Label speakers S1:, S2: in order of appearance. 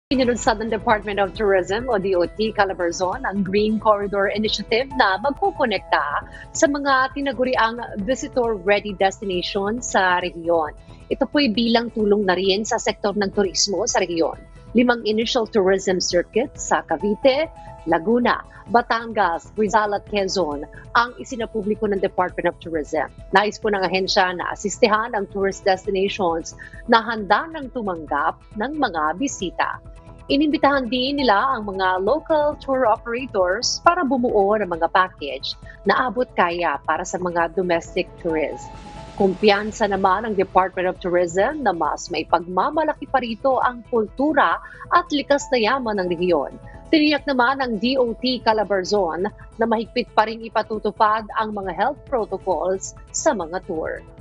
S1: Inilunsad ng Department of Tourism o DOT Calabarzon ang Green Corridor Initiative na magkukonekta sa mga tinaguriang visitor-ready destination sa rehiyon. Ito po'y bilang tulong na rin sa sektor ng turismo sa rehiyon. 5 initial tourism circuits sa Cavite, Laguna, Batangas, Rizal at Quezon ang isinapubliko ng Department of Tourism. Nais po ng ahensya na asistehan ang tourist destinations na handa ng tumanggap ng mga bisita. Inimbitahan din nila ang mga local tour operators para bumuo ng mga package na abot kaya para sa mga domestic tourists. Kumpiyansa naman ang Department of Tourism na mas may pagmamalaki pa rito ang kultura at likas na yaman ng rehiyon. Tiniyak naman ng DOT Calabarzon na mahigpit pa rin ipatutupad ang mga health protocols sa mga tour.